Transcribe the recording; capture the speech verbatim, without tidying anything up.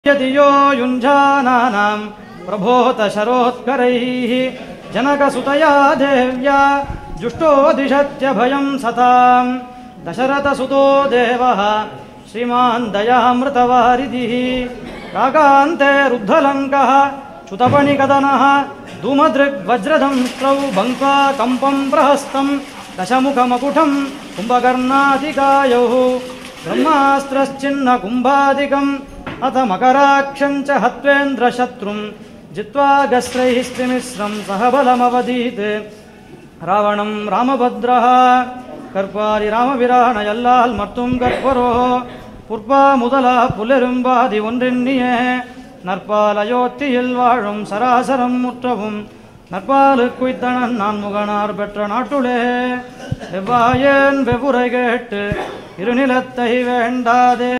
यदियो युञ्जानानां प्रभोत शरोत्करैः जनकसुतया देव्या जुष्टो दिशत्यभयं सतां दशरथसुतो देवः श्रीमान् दयामृतवारिधिः रागान्ते रुद्धलङ्कः च्युतपणिकदनः धूमदृग्वज्रदंष्ट्रौ बङ्क्वा कम्पं प्रहस्तं दशमुखमकुटं कुम्भकर्णादिकायौ ब्रह्मास्त्रश्चिन्नकुम्भादिकम् अथ मकराक्षं च हत्वेन्द्रशत्रुं जित्वा गस्त्रैः स्त्रिमिश्रं सह बलमवदीत् रावणं रामभद्रः कर्पारि रामविराण यल्लाल मर्तुं कर्परो पुर्पा முதலா புலெரும்பாதி ஒன்றெண்ணியே நற்பாலயோத்தியில் வாழும் சராசரம் முற்றவும் நற்பாலு குய்த்தனன் நான் முகனார் பெற்ற நாட்டுளே வெவ்வாயேன் வெவுரை கேட்டு இருநிலத்தை வேண்டாதே